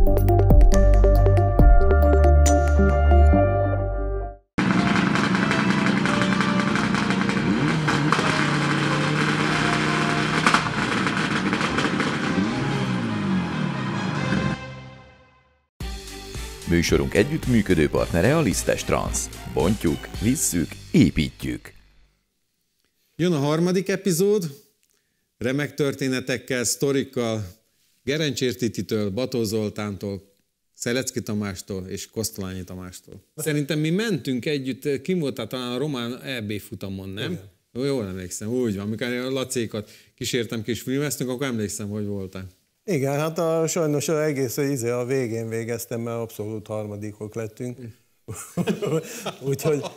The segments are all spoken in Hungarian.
Műsorunk együttműködő partnere a Lisztes Transz. Bontjuk, visszük, építjük. Jön a harmadik epizód, remek történetekkel, sztorikkal, Gerencsér Tititől, Bató Zoltántól, Szelecki Tamástól és Kosztolányi Tamástól. Szerintem mi mentünk együtt, kim voltál talán a román EB futamon, nem? Jól emlékszem, úgy van. Amikor a Lacékat kísértem ki és filmeztünk, akkor emlékszem, hogy voltál. Igen, hát sajnos az egész a végén végeztem, mert abszolút harmadikok lettünk. Úgyhogy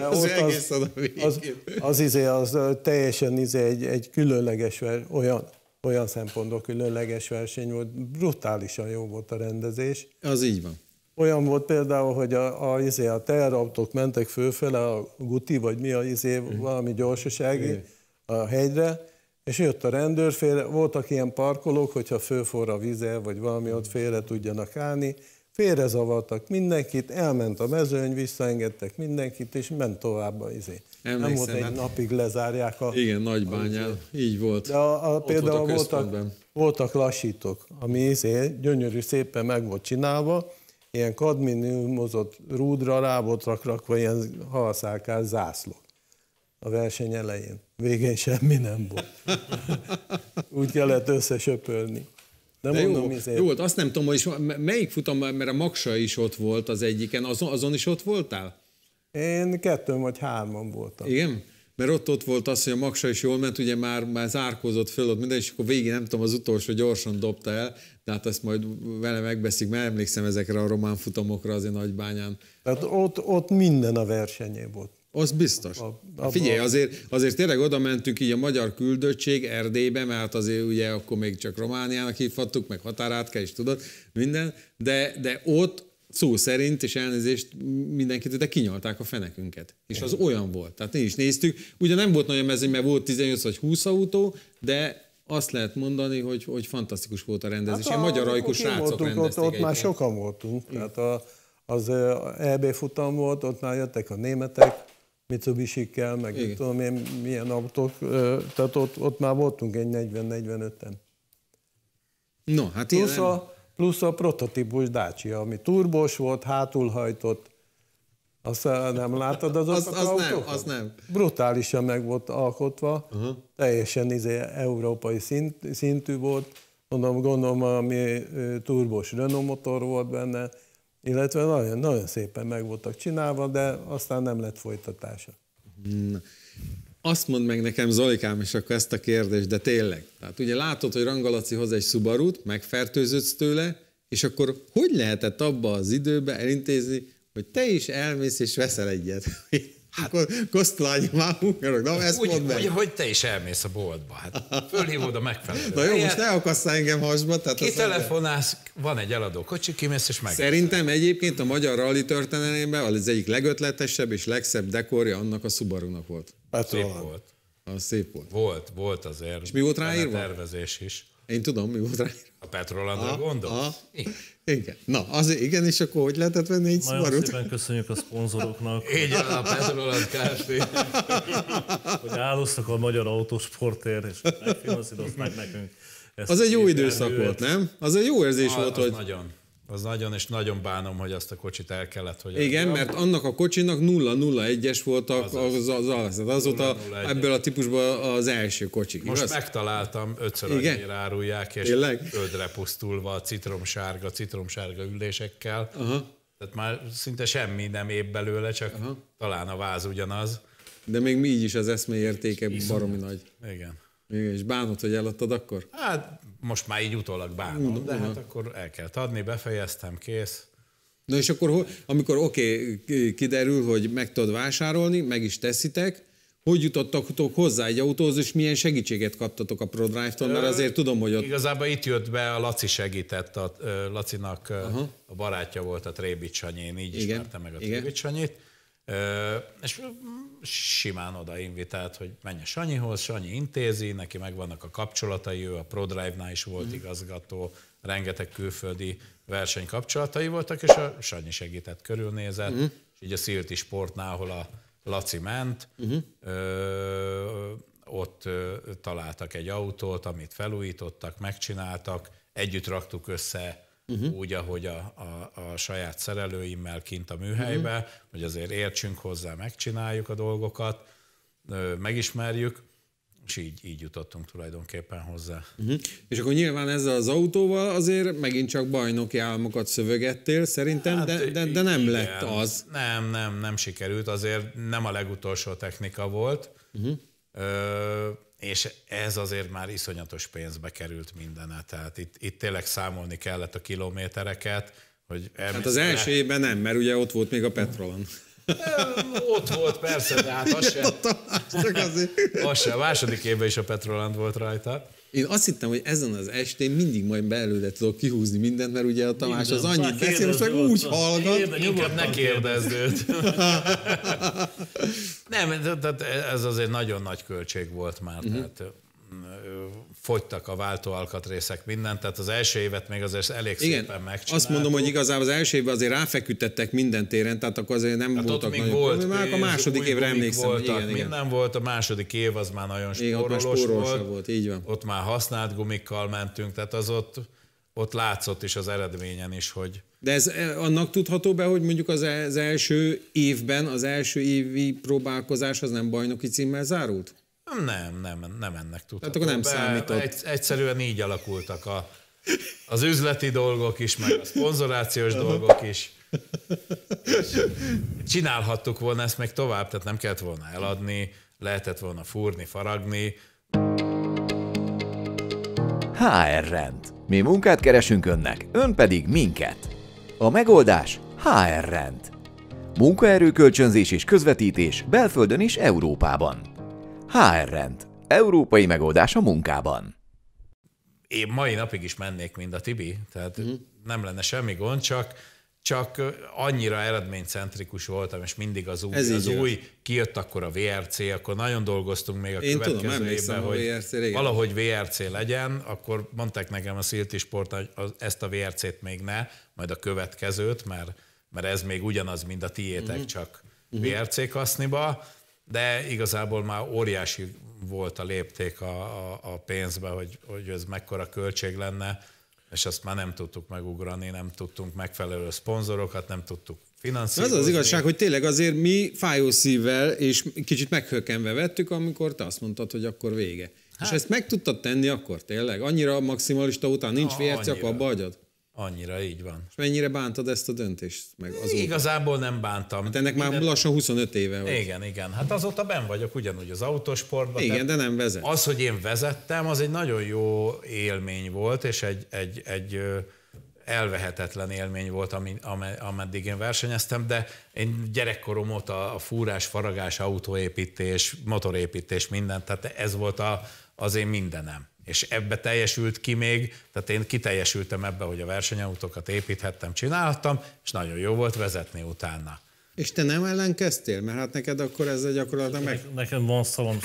az teljesen egy különleges olyan szempontból különleges verseny volt, brutálisan jó volt a rendezés. Az így van. Olyan volt például, hogy a teherautók mentek fölfele, a Guti, vagy mi valami gyorsasági a hegyre, és jött a rendőr, voltak ilyen parkolók, hogyha fölforr a vize, vagy valami ott félre tudjanak állni, félrezavartak mindenkit, elment a mezőny, visszaengedtek mindenkit, és ment tovább a Nem volt egy napig lezárják a... Igen, Nagybányán, így volt. De például voltak lassítók, ami gyönyörű, szépen meg volt csinálva, ilyen kadmiumozott rúdra rá volt rakva ilyen halszálkás zászló a verseny elején. Végén semmi nem volt. Úgy kellett összesöpörni. De jó volt, azt nem tudom, hogy melyik futam, mert a Maksa is ott volt az egyiken, azon is ott voltál? Én 2 vagy 3 voltam. Igen? Mert ott volt az, hogy a Maksa is jól ment, ugye már zárkózott föl ott minden, és akkor végén nem tudom, az utolsó gyorsan dobta el, de hát ezt majd vele megbeszik, mert emlékszem ezekre a román futamokra azért Nagybányán. Tehát ott minden a versenyé volt. Az biztos. Figyelj, azért tényleg oda mentünk így a magyar küldöttség Erdélybe, mert azért ugye akkor még csak Romániának hívhattuk, meg határátkel is tudod, minden, de ott szó szerint, és elnézést mindenkit, de kinyalták a fenekünket. És az olyan volt. Tehát mi is néztük. Ugye nem volt nagyon mezőny, mert volt 18 vagy 20 autó, de azt lehet mondani, hogy fantasztikus volt a rendezés. Hát magyar ajkos srácok rendezték. Ott már sokan voltunk. Tehát az EB futam volt, ott már jöttek a németek, Mitsubishi-kkel, meg nem tudom én milyen autók, tehát ott már voltunk egy 40-45-en. No, hát plusz a prototípus Dacia, ami turbós volt, hátulhajtott. Azt nem láttad azokat az autókat? Az nem. Brutálisan meg volt alkotva, teljesen európai szintű volt. Gondolom, ami turbós Renault motor volt benne, illetve nagyon, nagyon szépen meg voltak csinálva, de aztán nem lett folytatása. Azt mondd meg nekem, Zolikám, és akkor ezt a kérdést, de tényleg. Tehát ugye látod, hogy Ranga Laci hoz egy Subarut, megfertőződsz tőle, és akkor hogy lehetett abba az időben elintézni, hogy te is elmész és veszel egyet? Akkor Kosztolányi már hungarok, ezt mondd meg. Hogy te is elmész a boltba, hát fölhívod a megfelelő. Na jó, most ne akasszál engem hasba. Kitelefonálsz, van egy eladó kocsi, kimész és meg. Szerintem egyébként a magyar rally történelemben az egyik legötletesebb és legszebb dekorja annak a Subarunak volt. Szép volt. Az szép volt. Volt azért. És mi volt ráírva? Tervezés is. Én tudom, mi volt ráírva. A Petrolandra gondolsz? Igen. Na, azért igen, és akkor hogy lehetett venni egy Subarut? Nagyon szépen köszönjük a szponzoroknak. Így van, a Petroland Kft. Hogy álloztak a magyar autósportért, és megfinanszírozták nekünk. Az egy jó időszak volt, nem? Az egy jó érzés volt, hogy... Az nagyon, és nagyon bánom, hogy azt a kocsit el kellett, hogy... Igen, mert annak a kocsinak 001-es voltak azóta ebből a típusból az első kocsik. Most megtaláltam, 5-ször annyira árulják, és ödre pusztulva citromsárga ülésekkel. Tehát már szinte semmi nem épp belőle, csak talán a váz ugyanaz. De még így is az eszmei értéke baromi nagy. Igen. És bánod, hogy eladtad akkor? Hát most már így utólag bánom, de hát akkor el kell adni, befejeztem, kész. Na és akkor, amikor kiderül, hogy meg tudod vásárolni, meg is teszitek, hogy jutottatok hozzá egy autóhoz, és milyen segítséget kaptatok a ProDrive-tól, mert azért tudom, hogy ott... Igazából itt jött be, a Laci segített, a Lacinak a barátja volt a Trébics Sanyi, én így ismertem meg a Trébics Sanyit, és simán odainvitált, hogy menj a Sanyihoz, Sanyi intézi, neki megvannak a kapcsolatai, ő a ProDrive-nál is volt igazgató, rengeteg külföldi versenykapcsolatai voltak, és a Sanyi segített, körülnézett, és így a Szilti Sportnál, ahol a Laci ment, ott találtak egy autót, amit felújítottak, megcsináltak, együtt raktuk össze úgy, ahogy a saját szerelőimmel kint a műhelybe, hogy azért értsünk hozzá, megcsináljuk a dolgokat, megismerjük, és így jutottunk tulajdonképpen hozzá. És akkor nyilván ezzel az autóval azért megint csak bajnoki álmokat szövegettél szerintem, hát, de nem igen, lett az. Nem sikerült, azért nem a legutolsó technika volt, és ez azért már iszonyatos pénzbe került mindene. Tehát itt tényleg számolni kellett a kilométereket. Hogy hát az első évben nem, mert ugye ott volt még a Petrolan. Ott volt persze, de hát az sem. Csak azért. Az sem. A második évben is a Petroland volt rajta. Én azt hittem, hogy ezen az estén mindig majd belőle tudok kihúzni mindent, mert ugye a Tamás az annyit beszél, most meg úgy hallgat. Inkább ne kérdezd őt. Nem, ez azért nagyon nagy költség volt már, tehát fogytak a váltóalkatrészek mindent, tehát az első évet még azért elég szépen megcsináltuk. Azt mondom, hogy igazából az első évben azért ráfeküdtettek minden téren, tehát akkor azért nem hát voltak nagyon problémák. A második évre emlékszem. Voltak, igen. Minden volt, a második év az már nagyon spórolós volt. Így van. Ott már használt gumikkal mentünk, tehát az ott látszott is az eredményen is, hogy... De ez annak tudható be, hogy mondjuk az első évben, az első évi próbálkozás az nem bajnoki címmel zárult? Nem ennek tudható. Tehát akkor nem számított. Egyszerűen így alakultak az üzleti dolgok is, meg a szponzorációs dolgok is. Csinálhattuk volna ezt meg tovább, tehát nem kellett volna eladni, lehetett volna fúrni, faragni. HR Rend. Mi munkát keresünk önnek, ön pedig minket. A megoldás HR Rend. Munkaerőkölcsönzés és közvetítés belföldön és Európában. HR Rend. Európai megoldás a munkában. Én mai napig is mennék, mint a Tibi, tehát nem lenne semmi gond, csak annyira eredménycentrikus voltam, és mindig az új kijött akkor a VRC, akkor nagyon dolgoztunk még a következő évben, hogy valahogy VRC legyen, akkor mondták nekem a Szilti Sport, hogy ezt a VRC-t még ne, majd a következőt, mert ez még ugyanaz, mint a tiétek, csak VRC kaszniba, de igazából már óriási volt a lépték a pénzbe, hogy ez mekkora költség lenne, és azt már nem tudtuk megugrani, nem tudtunk megfelelő szponzorokat, nem tudtuk finanszírozni. Az az igazság, hogy tényleg azért mi fájó szívvel és kicsit meghökkenve vettük, amikor te azt mondtad, hogy akkor vége. Hát, és ezt meg tudtad tenni akkor tényleg? Annyira maximalista után nincs VRC, akkor abba hagyod? Annyira, így van. És mennyire bántad ezt a döntést? Meg azóta? Igazából nem bántam. Hát ennek már lassan 25 éve volt. Igen. Hát azóta benn vagyok ugyanúgy az autósportban. Igen, de nem vezet. Az, hogy én vezettem, az egy nagyon jó élmény volt, és egy elvehetetlen élmény volt, ameddig én versenyeztem, de én gyerekkorom óta a fúrás, faragás, autóépítés, motorépítés, minden, tehát ez volt az én mindenem. És ebbe teljesült ki még, tehát én kiteljesültem ebbe, hogy a versenyautókat építhettem, csinálhattam, és nagyon jó volt vezetni utána. És te nem ellenkeztél? Mert hát neked akkor ezzel gyakorlatilag meg... Nekem van szavam.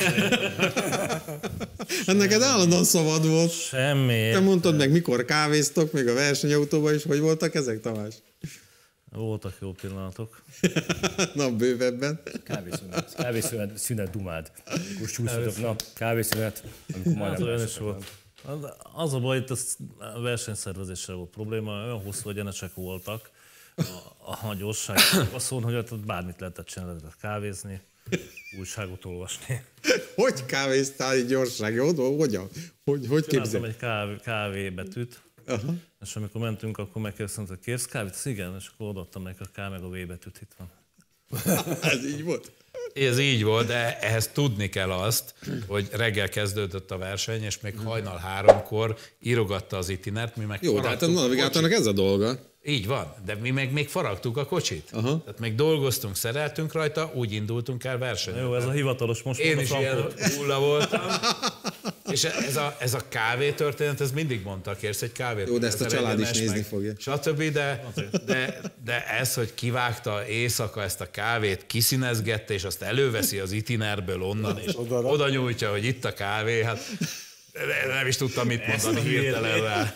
Hát neked állandóan szabad volt. Semmi. Te mondtad meg, mikor kávéztok, még a versenyautóban is, hogy voltak ezek, Tamás? Voltak jó pillanatok. Na, bővebben. Kávészünet dumád. Akkor csúsztatok, na, kávészünet, amikor majdnem olyan is volt. Az a baj, itt a versenyszervezéssel volt probléma, olyan hosszú egyenesek voltak a gyorság. Azt mondom, hogy ott bármit lehetett csinálni, lehetett kávézni, újságot olvasni. Hogy kávéztál így gyorság? Hogyan? Hogy képzel? egy kávébetűt. Aha. És amikor mentünk, akkor megkérdeztem, hogy kérsz kávét? Igen, és akkor odaadtam meg a K meg a V betűt, itt van. Ez így volt? Ez így volt, de ehhez tudni kell azt, hogy reggel kezdődött a verseny, és még hajnal 3-kor írogatta az itinert, mi meg jó, de hát a navigátornak ez a dolga. Így van, de mi meg még faragtuk a kocsit. Aha. Tehát még dolgoztunk, szereltünk rajta, úgy indultunk el versenyre. Jó, ez a hivatalos most. Én is ilyen hulla voltam. És ez a kávé történet, ez mindig mondta, kérsz egy kávét. Jó, de ezt a család is nézni fogja. Stb. De ez, hogy kivágta éjszaka ezt a kávét, kiszínezgette, és azt előveszi az itinerből onnan, és oda nyújtja, hogy itt a kávé, hát Nem is tudtam mit mondani hirtelenre.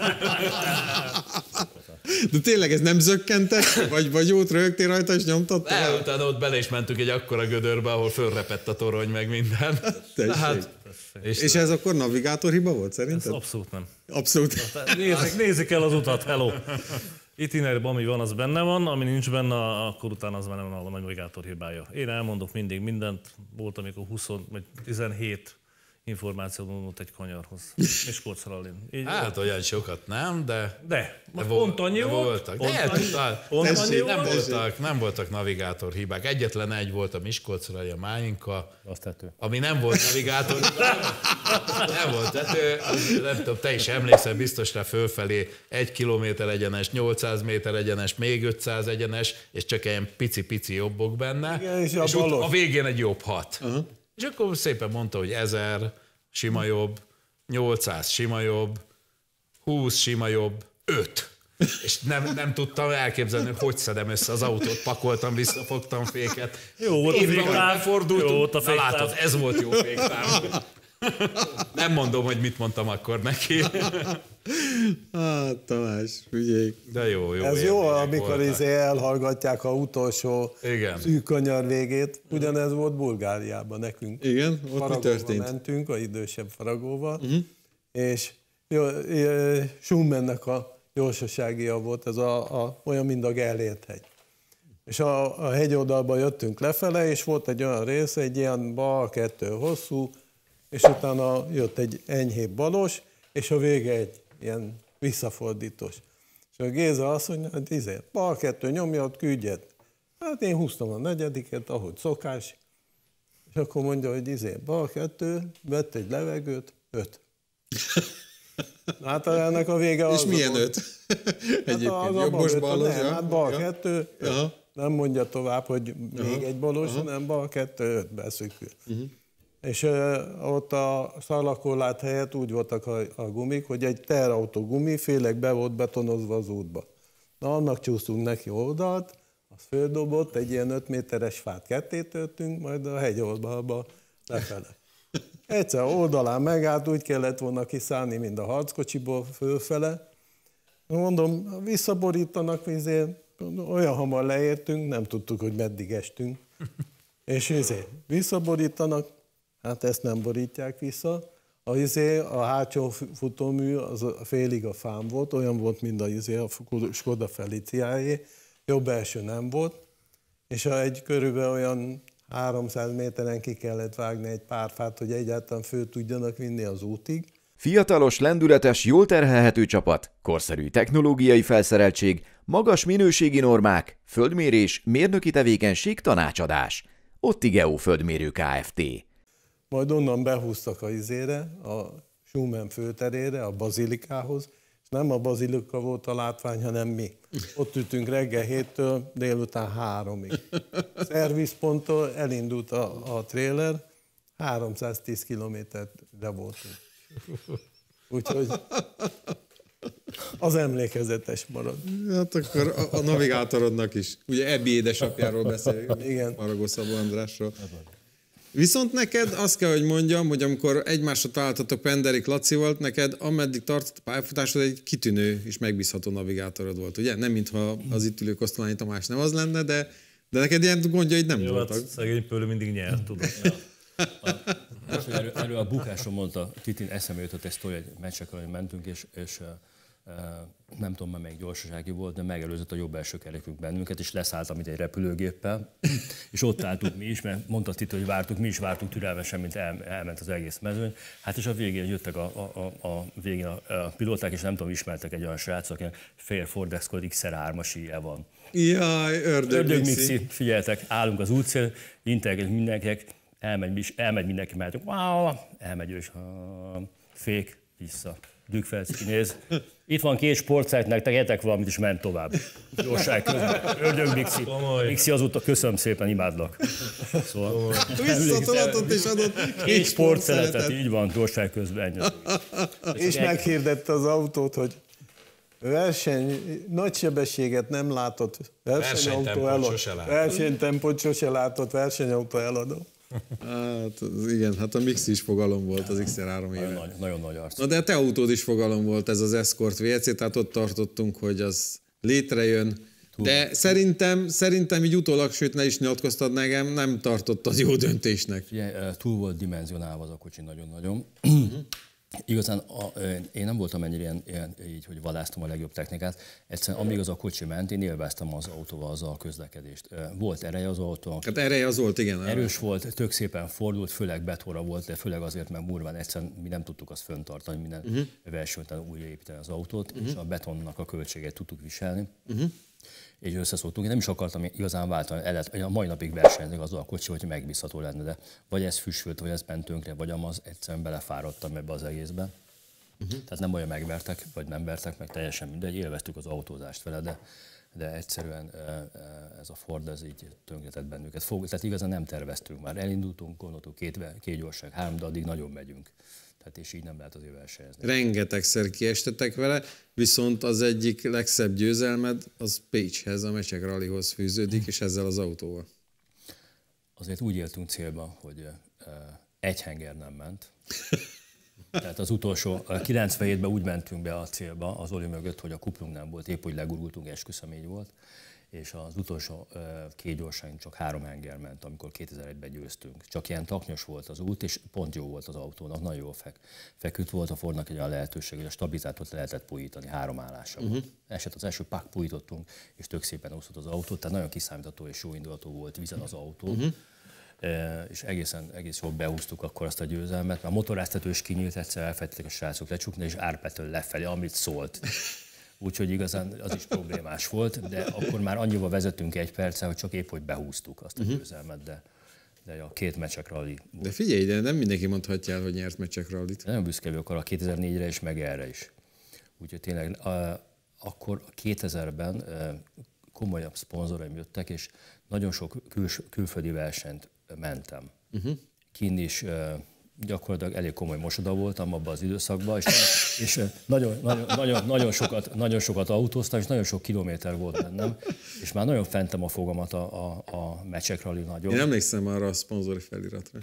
De tényleg ez nem zökkentek? Vagy jót rögtél rajta és nyomtattál? Utána ott bele is mentünk egy akkora gödörbe, ahol fölrepett a torony, meg minden. És ez akkor navigátorhiba volt szerinted? Ez abszolút nem. Abszolút. Nézzük el az utat, hello. Itinerben ami van, az benne van, ami nincs benne, akkor utána az már nem a navigátor hibája. Én elmondok mindig mindent, volt amikor 20 vagy 17 információt mondott egy kanyarhoz. Miskolc-Rallin. Hát olyan sokat nem, de pont annyi voltak. Nem voltak navigátor hibák. Egyetlen egy volt a Miskolc-Rallin, a Máinka, ami nem volt navigátor. Nem volt tető. Nem tudom, te is emlékszel biztos rá, fölfelé 1 kilométer egyenes, 800 méter egyenes, még 500 egyenes, és csak ilyen pici-pici jobbok benne. Igen, és a végén egy jobb 6. És akkor szépen mondta, hogy 1000 sima jobb, 800 sima jobb, 20 sima jobb, 5. És nem tudtam elképzelni, hogy szedem össze az autót, pakoltam, visszafogtam féket. Jó volt a féktáv. Jó volt a féktáv. Látod, ez volt jó féktáv. Nem mondom, hogy mit mondtam akkor neki. Tamás, figyelj. De jó. Ez jó, amikor elhallgatják a utolsó szűk kanyar végét. Ugyanez volt Bulgáriában nekünk. Igen, ott mi történt? Mentünk, a idősebb faragóval, és Schumannnek a gyorsaságia volt, ez olyan, mint a Gellért hegy. És a hegyoldalba jöttünk lefele, és volt egy olyan rész, egy ilyen bal 2 hosszú, és utána jött egy enyhébb balos, és a vége egy ilyen visszafordítós. És a Géza azt mondja, hogy bal 2 nyomja, ott küldjed. Hát én húztam a 4., ahogy szokás, és akkor mondja, hogy bal 2, vett egy levegőt, 5. Hát ennek a vége az. És milyen 5? Egyébként jobbos, balos? Hát bal 2, nem mondja tovább, hogy még egy balos, hanem bal 2, 5 beszűkül. És ott a szalakorlát helyett úgy voltak a gumik, hogy egy teherautó gumi félig be volt betonozva az útba. Na, annak csúsztunk neki oldalt, az földobott, egy ilyen 5 méteres fát ketté törtünk, majd a hegyoldalba lefele. Egyszer oldalán megállt, úgy kellett volna kiszállni, mint a harckocsiból fölfele. Mondom, visszaborítanak, olyan hamar leértünk, nem tudtuk, hogy meddig estünk. És visszaborítanak, hát ezt nem borítják vissza. A hátsó futómű az félig a fám volt, olyan volt, mint a Skoda Feliciáé, jobb első nem volt, és körülbelül olyan 300 méteren ki kellett vágni egy pár fát, hogy egyáltalán föl tudjanak vinni az útig. Fiatalos, lendületes, jól terhelhető csapat, korszerű technológiai felszereltség, magas minőségi normák, földmérés, mérnöki tevékenység, tanácsadás. Ottigeo Földmérő Kft. Majd onnan behúztak a Schumann főterére, a bazilikához, és nem a bazilika volt a látvány, hanem mi. Ott ültünk reggel 7-től délután 3-ig. Szervizponttól elindult a trailer, 310 kilométerre voltunk. Úgyhogy az emlékezetes marad. Hát akkor a navigátorodnak is. Ugye Ebbi édesapjáról beszélünk. Igen. Maragó Szabó Andrásról. Viszont neked azt kell, hogy mondjam, hogy amikor egymásra találtatok Penderik Lacival, neked ameddig tartott a pályafutásod egy kitűnő és megbízható navigátorod volt, ugye? Nem mintha az itt ülő Kosztolányi Tamás nem az lenne, de neked ilyen gondjaid nem voltak. Hát szegény Pöllő mindig nyert, tudod. Erről a bukásról mondta Titin, eszembe jutott egy sztori, egy meccsekről, hogy mentünk, és nem tudom, melyik gyorsasági volt, de megelőzött a jobb első kerekünk bennünket, és leszálltam itt egy repülőgéppel, és ott álltunk mi is, mert mondta Tito, hogy vártuk, mi is vártunk türelmesen, mint elment az egész mezőny. Hát és a végén jöttek a pilóták, és nem tudom, ismertek egy olyan srác, akinek fél Ford Escort XR3-as íje van. Jaj, ördög-mixi. Figyeljetek, állunk az útszél, integetünk mindenkinek, elmegy mindenki, mehetünk, elmegy ő is, fék, vissza. Dükfelc kinéz. Itt van 2 sportszájt, nektek etek valamit, is ment tovább. Gyorság közben. Ördög Mixi. Mixi azóta köszönöm szépen, imádlak. Szóval... Visszatolatott és adott 2 sportszeletet, így van, gyorság közben. És meghirdette az autót, hogy nagy sebességet nem látott, versenytempót sose látott, versenyautó eladó. Hát igen, hát a Mix is fogalom volt az XR3 éve. Nagyon nagy arc. Na de a te autód is fogalom volt, ez az Escort VRC, tehát ott tartottunk, hogy az létrejön. De szerintem így utólag, sőt ne is nyilatkoztad nekem, nem tartottad jó döntésnek. Ugye, túl volt dimenzionálva az a kocsi nagyon-nagyon. Igazán én nem voltam ennyire ilyen, így, hogy vadásztam a legjobb technikát. Egyszerűen amíg az a kocsi ment, én élveztem az autóval az a közlekedést. Volt ereje az autónak. Hát ereje az volt, igen. Erős volt, tök szépen fordult, főleg betonra volt, de főleg azért, mert Murván egyszerűen mi nem tudtuk azt föntartani, minden versenyben újraépíteni az autót, és a betonnak a költségét tudtuk viselni. És összeszóltunk. Én nem is akartam igazán váltani, a mai napig versenyzek azzal a kocsi, hogy megbízható lenne, de vagy ez füstült, vagy ez ment tönkre, vagy amaz, egyszerűen belefáradtam ebbe az egészbe. Tehát nem olyan megvertek, vagy nem vertek, meg teljesen mindegy, élveztük az autózást vele, de egyszerűen ez a Ford, ez így tönkretett bennünket. Tehát igazán nem terveztünk már. Elindultunk, gondoltuk két gyorság, 3, de addig nagyon megyünk. Tehát és így nem lehet azért versenyezni. Rengetegszer kiestetek vele, viszont az egyik legszebb győzelmed az Pécshez, a Mecsek Rallyhoz fűződik, és ezzel az autóval. Azért úgy éltünk célba, hogy egy henger nem ment. Tehát az utolsó, 97-ben úgy mentünk be a célba az Oli mögött, hogy a kuplung nem volt, épp hogy legurultunk, esküszöm így volt. És az utolsó 2 gyorságunk csak 3 henger ment, amikor 2001-ben győztünk. Csak ilyen taknyos volt az út, és pont jó volt az autónak, nagyon jól feküdt volt. A Fordnak egy olyan lehetőség, hogy a stabilizátot lehetett pújítani 3 állásra. Esett az első, pújítottunk, és tök szépen úszott az autót, tehát nagyon kiszámítható és jó indulatú volt vizen az autó. És egész jól behúztuk akkor azt a győzelmet, mert a motoráztató is kinyílt, egyszer elfelejtettek a srácok lecsukni, és Árpától lefelé, amit szólt. Úgyhogy igazán az is problémás volt, de akkor már annyival vezettünk 1 perccel, hogy csak épp hogy behúztuk azt a győzelmet, de a 2 Mecsek Rally volt. De figyelj, de nem mindenki mondhatja el, hogy nyert Mecsek Rallyt. Nagyon büszke vagyok arra 2004-re is, meg erre is. Úgyhogy tényleg akkor 2000-ben komolyabb szponzoraim jöttek, és nagyon sok külföldi versenyt mentem. Kinn is gyakorlatilag elég komoly mosoda voltam abban az időszakban, és nagyon sokat autóztam, és nagyon sok kilométer volt bennem, és már nagyon fentem a fogamat a Mecsek Rally nagyon. Én emlékszem arra a szponzori feliratra.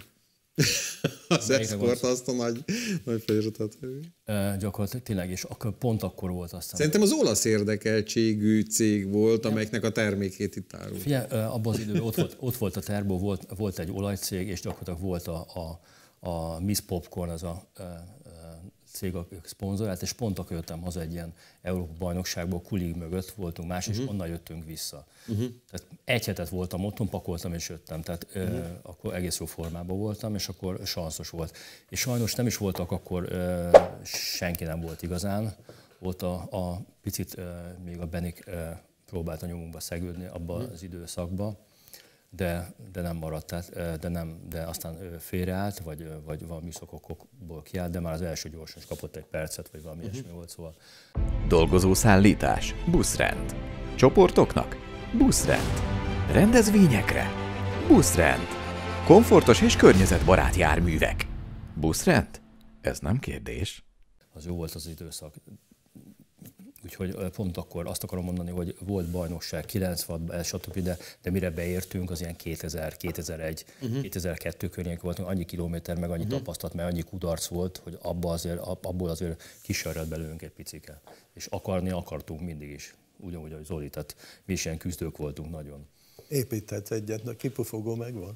Az Escort azt a nagy feliratot. Gyakorlatilag tényleg, és pont akkor volt aztán. Szerintem az olasz érdekeltségű cég volt, amelyiknek a termékét itt árult. Figyelj, abban az időben ott volt a Terbo, volt egy olajcég, és gyakorlatilag volt a Miss Popcorn, az a cég a szponzorált, és pont akkor jöttem haza egy ilyen Európa bajnokságból, Kulig mögött voltunk más, és onnan jöttünk vissza. Tehát 1 hetet voltam otthon, pakoltam és jöttem, tehát akkor egész jó formában voltam, és akkor sanszos volt. És sajnos nem is voltak akkor, senki nem volt igazán, volt a picit még a Benik próbált a nyomunkba szegődni abban az időszakban, de nem maradt, tehát, de aztán félreállt, vagy valami szokokból kiállt, de már az első gyorsan is kapott 1 percet, vagy valami ilyesmi volt, szóval. Dolgozószállítás, buszrend. Csoportoknak? Buszrend. Rendezvényekre? Buszrend. Komfortos és környezetbarát járművek. Buszrend? Ez nem kérdés. Az jó volt az időszak. Úgyhogy pont akkor azt akarom mondani, hogy volt bajnokság 96-ban, stb., de mire beértünk, az ilyen 2000, 2001, 2002 környék voltunk, annyi kilométer, meg annyi tapasztalat, meg annyi kudarc volt, hogy abból azért kisarjad belőlünk egy picike. És akartunk mindig is, ugyanúgy, ahogy Zoli, tehát mi is ilyen küzdők voltunk nagyon. Építhetsz egyet, a kipufogó megvan.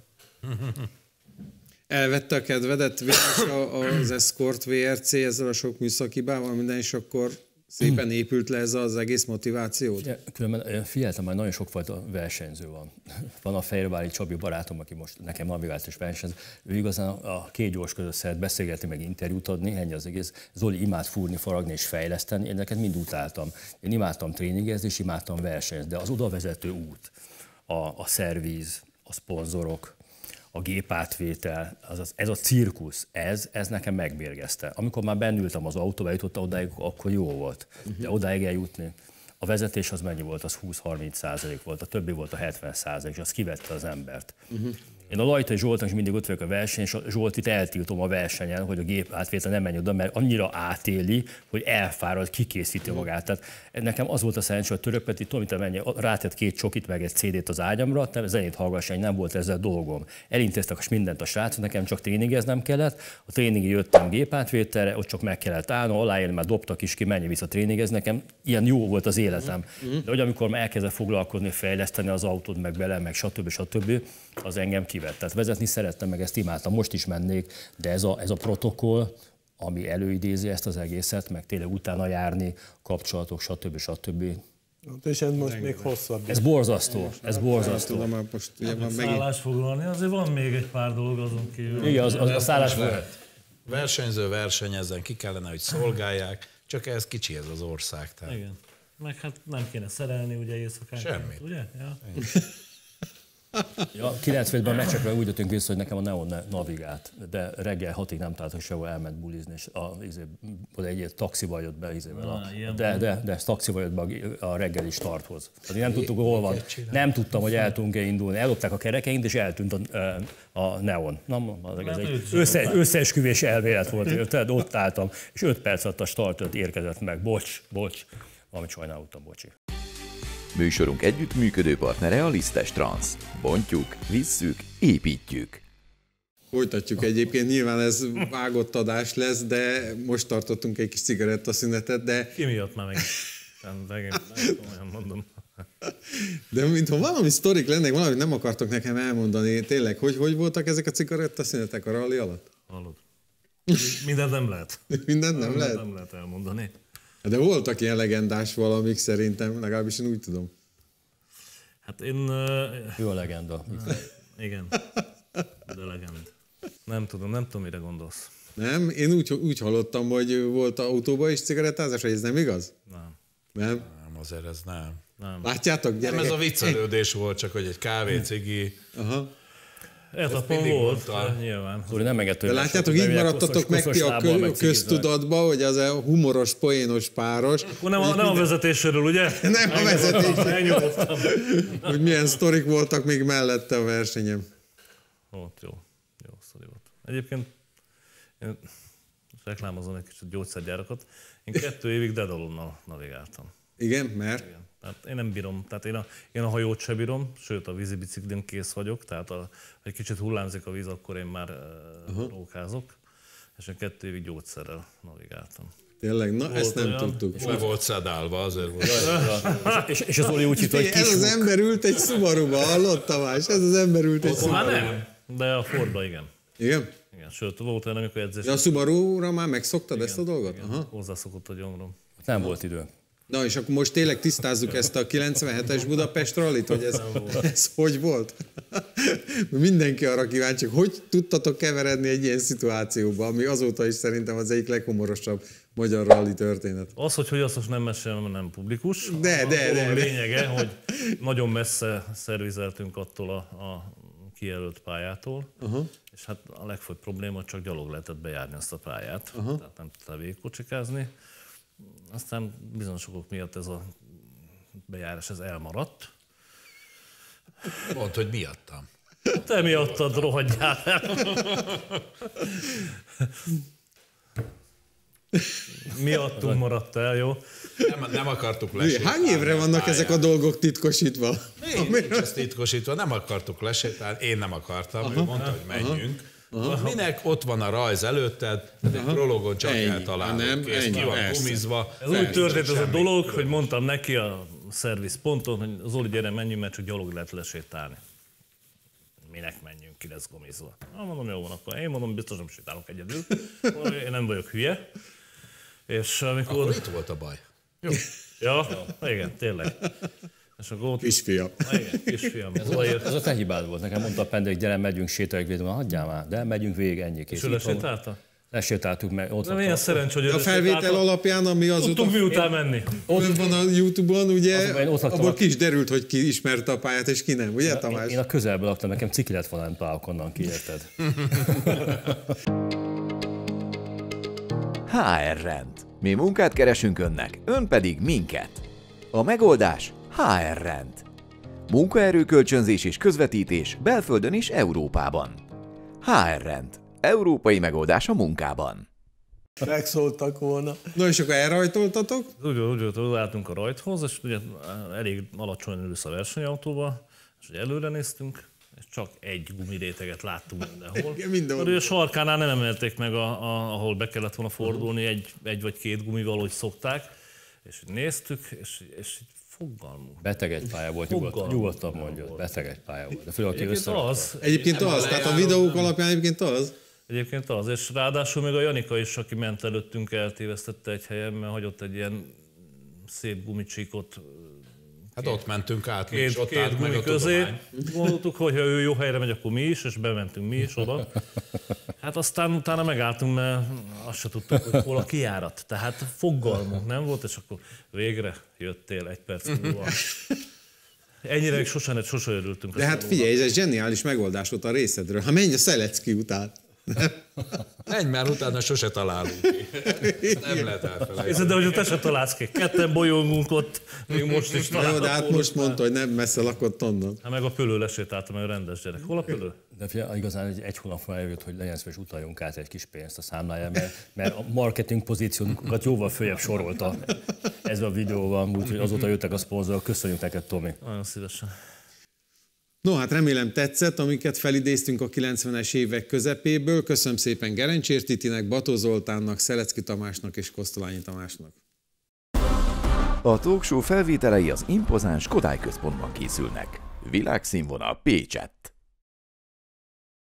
Elvette a kedvedet az Escort VRC ezzel a sok műszakibával, minden, és akkor szépen épült le ez az egész motivációt? Különben figyeltem, hogy nagyon sokfajta versenyző van. Van a Fejérvári Csabi barátom, aki most nekem navigációs versenyző. Ő igazán a 2 gyors között szeret beszélgetni, meg interjút adni, ennyi az egész. Zoli imád fúrni, faragni és fejleszteni, én neked mind utáltam. Én imádtam tréningezni, és imádtam versenyezni, de az odavezető út, a szervíz, a szponzorok, a gépátvétel, ez a cirkusz, ez nekem megbérgezte. Amikor már bennültem az autóba, jutott odáig, akkor jó volt. De odáig eljutni, a vezetés az mennyi volt? Az 20-30% volt, a többi volt a 70%, és az kivette az embert. Én a Lajtai Zsoltnak is mindig ott vagyok a verseny, és a Zsoltit eltiltom a versenyen, hogy a gép átvétel nem menj oda, mert annyira átéli, hogy elfárad, kikészíti magát. Tehát nekem az volt a szerencsé, hogy Török Peti, tudom, menj, rátett 2 csokit, meg egy CD-t az ágyamra, zenét hallgassani, nem volt ezzel dolgom. Elintéztek mindent a srácok, nekem csak tréningeznem kellett. A tréningig jöttem gépátvételre, ott csak meg kellett állnom, aláérni, már dobtak is ki, menj vissza tréningezni. Nekem ilyen jó volt az életem. De hogy amikor már elkezdett foglalkozni, fejleszteni az autót, meg bele, meg stb. Az engem kivett. Tehát vezetni szerettem, meg ezt imádtam, most is mennék, de ez a protokoll, ami előidézi ezt az egészet, meg tényleg utána járni, kapcsolatok, stb. És ez most még hosszabb. Ez borzasztó, ez borzasztó. Tudom, most ugye van szállásfoglalni, azért van még egy pár dolog azon kívül. Igen, a szállásfoglalni. Versenyző versenyezzen, ki kellene, hogy szolgálják, csak ez kicsi ez az ország. Tehát. Igen. Meg hát nem kéne szerelni ugye éjszakánként. Semmit. Ugye? Ja. Ja, 95-ben a meccsekre úgy jöttünk vissza, hogy nekem a Neon navigált, de reggel 6-ig nem találtak sehol, elment bulizni, és egy taxival jött be, de taxival jött be a reggeli starthoz. Tehát nem tudtuk, hol van. Nem tudtam, hogy el tudunk-e indulni. Ellopták a kerekeink, és eltűnt a Neon. Ez egy összeesküvés elmélet volt, tehát ott álltam, és 5 perc alatt a startot érkezett meg. Bocs, valamit sajnálottam, bocsi. Műsorunk együttműködő partnere a Lisztes Trans. Bontjuk, visszük, építjük. Folytatjuk egyébként, nyilván ez vágott adás lesz, de most tartottunk egy kis cigarettaszünetet, de... Ki miatt már megint olyan mondom. De mintha valami sztorik lennek, valamit nem akartok nekem elmondani. Tényleg, hogy voltak ezek a cigarettaszünetek a rally alatt? Hallod. Mindent nem lehet. Mindent nem lehet? Nem lehet elmondani. De voltak ilyen legendás valamik szerintem, legalábbis én úgy tudom. Hát én... Jó a legenda. Igen, de legend. Nem tudom, mire gondolsz. Nem? Én úgy hallottam, hogy volt autóban is cigarettázás, hogy ez nem igaz? Nem. Nem? Nem, azért ez nem. Látjátok, gyerekek? Nem, ez a viccelődés volt, csak, hogy egy kávé, cigi. Aha. Etapon volt, nyilván. Zoli nem engedte, de látjátok, így maradtatok meg ti a köztudatba, hogy az a humoros, poénos páros. Akkor nem a vezetésről, ugye? Nem a vezetésről. Elnyomottam. Hogy milyen sztorik voltak még mellette a versenyem. Jó sztori volt. Egyébként én reklámozom egy kicsit gyógyszergyárakat. Én 2 évig Dedalonnal navigáltam. Igen, mert? Igen. Tehát én nem bírom, tehát én a hajót se bírom, sőt a vízibiciklin kész vagyok, tehát ha egy kicsit hullámzik a víz, akkor én már rókázok, és én 2 évig gyógyszerrel navigáltam. Tényleg? Na, volt ezt nem olyan, tudtuk. Úgy volt szedálva, azért volt. És az Oli úgy hitt, hogy ez az ember ült egy Subaruba, hallott Tamás? Ez az ember ült egy Subaruba. Már nem, de a Fordba igen. Igen? Igen, sőt, volt olyan, amikor edzés... De a Subaru-ra már megszoktad ezt a dolgot? Igen, aha. Hozzászokott a gyomrom. Nem volt idő. Na, és akkor most tényleg tisztázzuk ezt a 97-es Budapest rallit, hogy ez hogy volt? Mindenki arra kíváncsi, hogy tudtatok keveredni egy ilyen szituációba, ami azóta is szerintem az egyik leghumorosabb magyar rally történet. Az, hogy azt most nem mesélem, nem publikus. De. A lényege, hogy nagyon messze szervizeltünk attól a kijelölt pályától, és hát a legfőbb probléma, hogy csak gyalog lehetett bejárni azt a pályát, tehát nem tudtál végigkocsikázni. Aztán bizonyos okok miatt ez a bejárás ez elmaradt. Mondd, hogy miattam. Te miattad, rohadjál el. Miattunk maradt el, jó? Nem akartuk lesétálni. Hány évre vannak ezek a dolgok titkosítva? Nincs ez titkosítva, nem akartuk lesétálni, én nem akartam, ő mondta, hogy menjünk. Minek ott van a rajz előtted, tehát egy prologon csak eltalálunk, kész, ki van gumizva. Ez úgy történt ez a dolog, hogy mondtam neki a szervizponton, hogy Zoli, gyere, menjünk, mert csak gyalog lehet lesétálni. Minek menjünk, ki lesz gumizva? Mondom, jó van, akkor én mondom, biztos nem sétálok egyedül. Én nem vagyok hülye. És amikor... Akkor itt volt a baj. Jó. Ja, igen, tényleg. És akkor ott... Kisfiam. Igen, kisfiam. Ez a te hibád volt. Nekem mondta a Pende, hogy gyere, megyünk, sétáljuk végig. Hagyjál már, de megyünk végig, ennyi kész. És ő lesétálta? Lesétáltuk meg. Ott de milyen szerencs, hogy a felvétel alapján, ami azóta... Tudtunk miután menni. Ott van a YouTube-on, ugye, abból ki is derült, hogy ki ismerte a pályát, és ki nem, ugye Tamás? Én a közelből laktam, nekem ciki lett volna, nem találok onnan ki, érted? HR Rend. Mi munkát keresünk önnek, ön pedig minket. A megoldás HR Rend. Munkaerőkölcsönzés és közvetítés belföldön és Európában. HR Rend. Európai megoldás a munkában. Megszóltak volna. Na és akkor elrajtoltatok? Úgy álltunk a rajthoz, és ugye elég alacsony ülsz a versenyautóba, és ugye előre néztünk, és csak egy gumiréteget láttunk mindenhol. A sarkánál nem emelték meg, ahol be kellett volna fordulni, egy vagy két gumival, hogy szokták, és néztük, és fogalmunk. Beteg egy pálya volt, nyugodtan mondja, beteg egy pálya volt. De főleg, aki Egyébként az, tehát a videók alapján egyébként az. Egyébként az, és ráadásul még a Janika is, aki ment előttünk, eltévesztette egy helyen, mert hagyott egy ilyen szép gumicsíkot. Hát ott mentünk át, két gumi közé. Gondoltuk, hogy ha ő jó helyre megy, akkor mi is, és bementünk mi is oda. Hát aztán utána megálltunk, mert azt se tudtuk, hogy hol a kijárat. Tehát fogalmunk nem volt, és akkor végre jöttél egy perc múlva. Ennyire sose örültünk. De hát figyelj, ez egy zseniális megoldás volt a részedről. Ha menj a Szelecki után. Menj már, utána sose találunk ki. Nem lehet elfelejteni. De hogy te se találsz ki. Ketten bolyongunk ott, még most is találunk. De hát most mondta, hogy nem messze lakott onnan. Hát meg a Pölő lesétáltam, mert rendes gyerek. Hol a Pölő? De igazán egy hónapon eljött, hogy legyen szíves, utaljunk át egy kis pénzt a számlájára, mert a marketing pozíciónkat jóval följebb sorolta ez a videóval, úgyhogy azóta jöttek a szponzorok. Köszönjük neked, Tomi. Nagyon szívesen. No, hát remélem tetszett, amiket felidéztünk a 90-es évek közepéből. Köszönöm szépen Gerencsér Titinek, Bató Zoltánnak, Szelecki Tamásnak és Kosztolányi Tamásnak. A talkshow felvételei az impozáns Kodály Központban készülnek. Világszínvonal Pécsett.